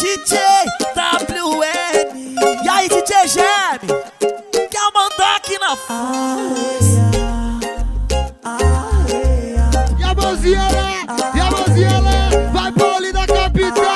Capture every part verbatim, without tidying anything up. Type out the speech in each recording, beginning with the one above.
D J W N. E aí, D J Geme, quer mandar aqui na força. E a mãozinha lá, e a mãozinha lá, vai pro ali da capital.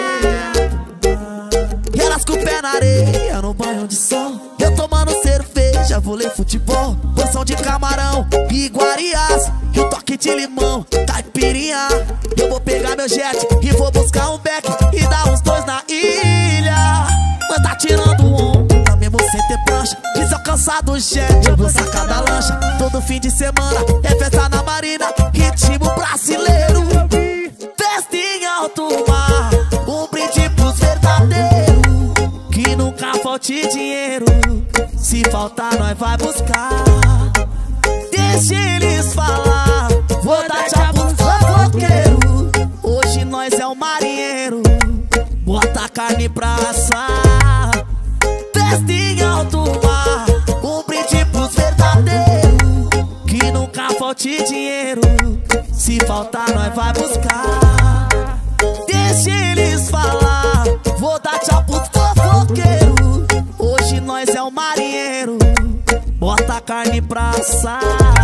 E elas com o pé na areia, no banho de sol, eu tomando cerveja, vôlei, futebol, porção de camarão e guariás, e o toque de limão, caipirinha. Eu vou pegar meu jet e vou buscar um beck e dar uns dois na ilha. Mas tá tirando onda, mesmo sem ter prancha, e se eu cansar do jet, eu vou sacar da lancha. Todo fim de semana é festa na marina, ritmo brasileiro, festa em alto mar, um brinde pros verdadeiros, que nunca falte dinheiro, se faltar nós vai buscar. Deixa eles falar, vou dar tchau pros fofoqueiros, hoje nós é o marinheiro, bota a carne pra assar. Festa em alto mar, um brinde pros verdadeiros, que nunca falte dinheiro, se faltar nós vai buscar. Deixa eles falar, vou dar tchau pros fofoqueiros, hoje nós é o marinheiro, bota a carne pra assar.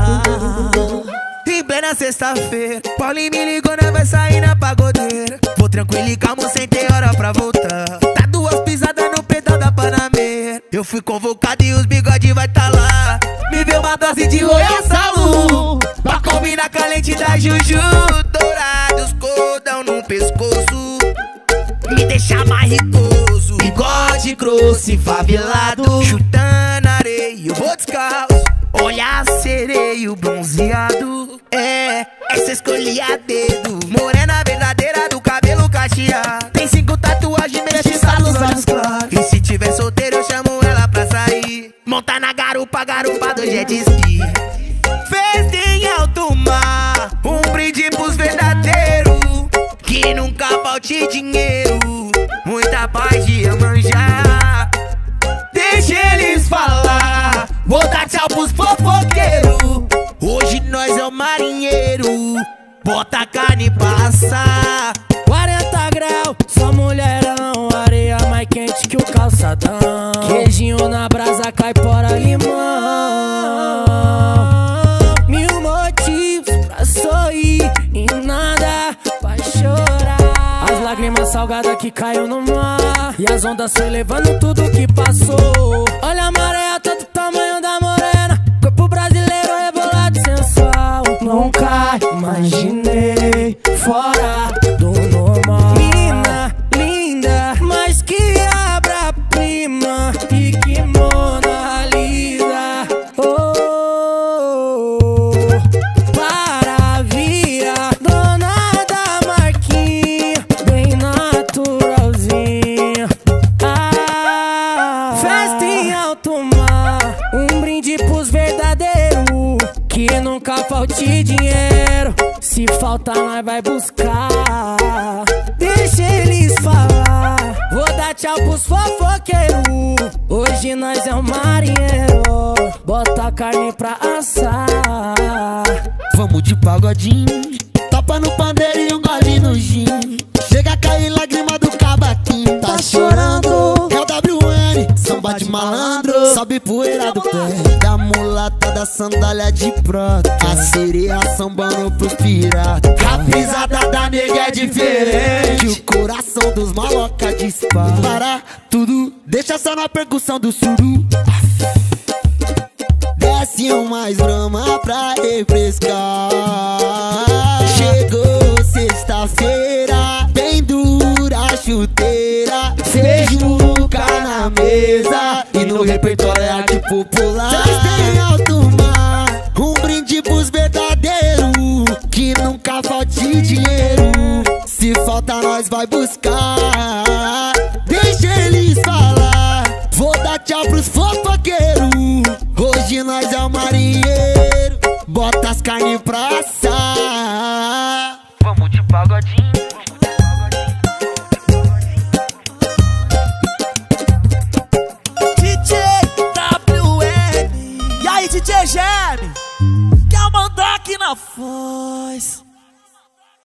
Em plena sexta-feira, Paulinho me ligou, nós vai sair na pagodeira. Vou tranquilo e calmo, sem ter hora pra voltar. Tá duas pisadas no pedal da Panamera. Eu fui convocado e os bigode vai tá lá. Me deu uma dose de Royal Salu, pra combinar com a lente da Juju. Dourados, cordão no pescoço, me deixa mais ricoso. Bigode grosso e favelado, chutando areia, eu vou descalço. Olhar sereio bronzeado, é, essa escolhi a dedo. Morena verdadeira do cabelo cacheado, tem cinco tatuagens, mexiçadas nos olhos claros. E se tiver solteiro eu chamo ela pra sair, montar na garupa, garupa do jet ski. Festa em alto mar, um brinde pros verdadeiros, que nunca falte dinheiro, muita paz de Iemanjá. Deixa eles falar, vou dar tchau pros fofoqueiros, hoje nós é o marinheiro, bota a carne pra assar. Quarenta graus, só mulherão, areia mais quente que o calçadão. Queijinho na brasa, caipora, limão. Mil motivos pra sorrir e nada pra chorar. As lágrimas salgadas que caiu no mar, e as ondas foi levando tudo que passou. Olha a maré, todo tamanho da morena, corpo brasileiro rebolado sensual. Nunca imaginei fora do normal. Mina, linda, mas que obra-prima, e que Mona Lisa. Oh, oh, oh. Paravia, dona da marquinha, bem naturalzinha. Ah, festa em alto mar, um brinde pros verdadeiros, que nunca falte dinheiro, se faltar nós vai buscar. Deixa eles falar, vou dar tchau pros fofoqueiros, hoje nós é o marinheiro, bota a carne pra assar. Vamos de pagodinho, Tapa no pandeiro e um gole no gin, chega a cair lágrima do cavaquinho. Tá chorando, é o W N, samba de malandro, sobe poeira do pé da mulata da sandália de prata, a sereia sambando pros piratas. A pisada da nega é diferente, o coração dos maloca dispara. Para tudo, deixa só na percussão do suru. Desce um mais brama pra refrescar. Chegou sexta-feira, bem dura a chuteira, feijuca na mesa e no repertório é arte popular. Festa em alto mar, um brinde pros verdadeiros, que nunca falte dinheiro, se falta nós vai buscar. Deixa eles falar, vou dar tchau pros fofoqueiros, hoje nós é o marinheiro, bota as carnes pra assar. vamos de pagodinho.